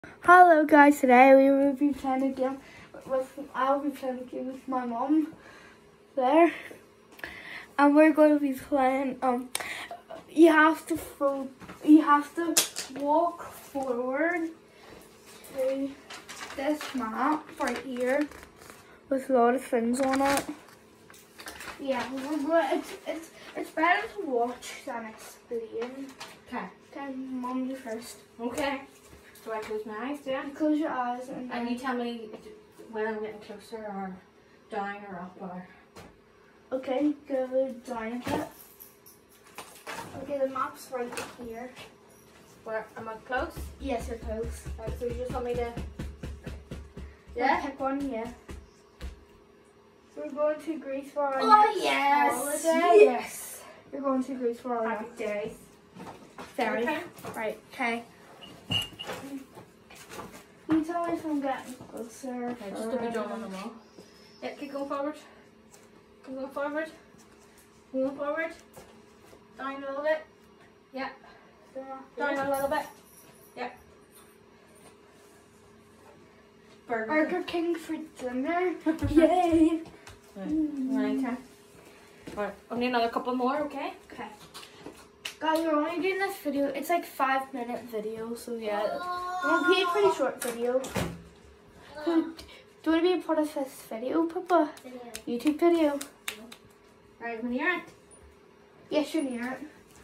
Hello guys, today we will be playing a game I'll be playing a game with my mom there. And we're going to be playing you have to walk forward to this map right here with a lot of things on it. Yeah, it's better to watch than explain. Okay. Okay, Mom, you first. Okay. Do I close my eyes, yeah? Close your eyes and you tell me when I'm getting closer or down or up or... Okay, go down a bit. Okay, the map's right here. Where, am I close? Yes, you're close. Right, so you just want me to... Yeah? Pick one, yeah. We're going to Greece for our Oh, next holiday. Yes! We're going to Greece for our Happy days. ferry. Okay. Right, okay. Can you tell me if I'm getting closer? Okay, just don't be drawing on the wall. Yeah, keep going forward. Keep going forward. Going forward. Down a little bit. Yeah. Down a little bit. Yeah. Burger King for dinner. Yay! Right, okay. Right, only another couple more, okay? Okay. Guys, we're only doing this video. It's like 5-minute video, so yeah. It'll be a pretty short video. So, do you want to be a part of this video, Papa? YouTube video? Right, when you're it. Yes, you're near it.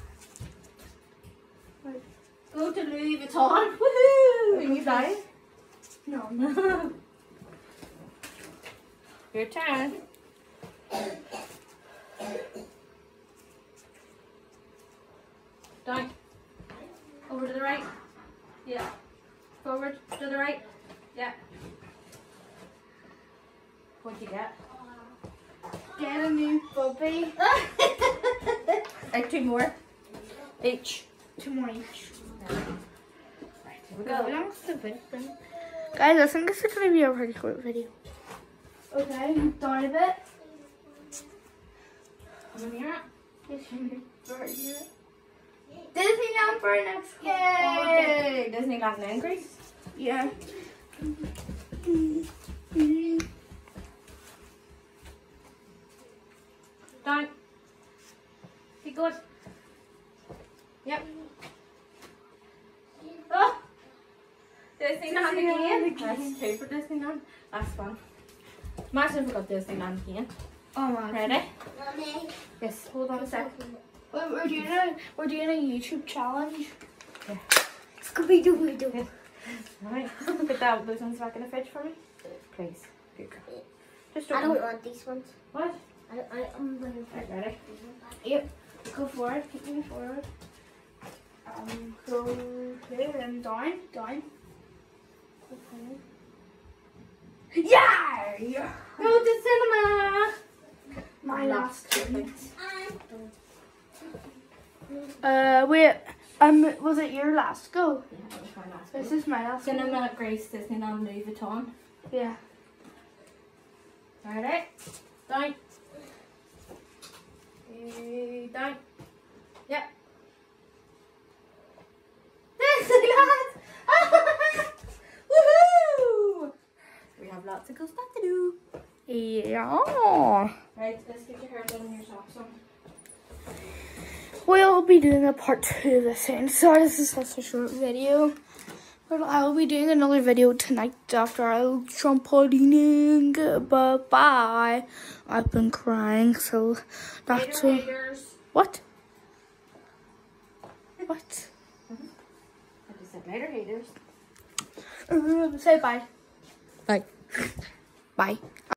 Right. Go to Louis Vuitton. Woohoo! Are you dying? No. Your turn. Down. Over to the right. Yeah. Forward to the right. Yeah. What'd you get? Get a new puppy. Like 2 more. Each. 2 more each. Right, here we go. Guys, I think this is going to be a pretty short video. Okay, down a bit. Over here. Yes, you're right here. Disneyland for next Yay! Disneyland in Greece. Yeah. Down. Keep going. Yep. Oh! Disneyland again. That's 2 for Disneyland. That's fun. Imagine if we got Disneyland again. Oh my. Ready? Yes. Hold on a sec. We're doing a YouTube challenge. Yeah. Scooby-Doo. Alright. Put those ones back in the fridge for me. Please. Good girl. Just I don't want these ones. What? I'm going to Right, ready? Yep. Go forward. Keep moving forward. Go clear and down. Down. Okay. Yeah! Go to cinema! My last treat. Wait. Was it your last go? Yeah, that was my last This one. is my last go. Cinema at Greece, Disneyland, Louis Vuitton. Yeah. Ready? Down. Down. Yep. Disneyland! Woohoo! We have lots of cool stuff to do. Yeah. Right, let's get your hair done and your socks on. We'll be doing a part 2 of this soon. Sorry, this is such a short video. But I'll be doing another video tonight after I'll trampolining. But bye. I've been crying, so that's Later, all. haters. What? What? I just said later, haters. Say bye. Bye. Bye.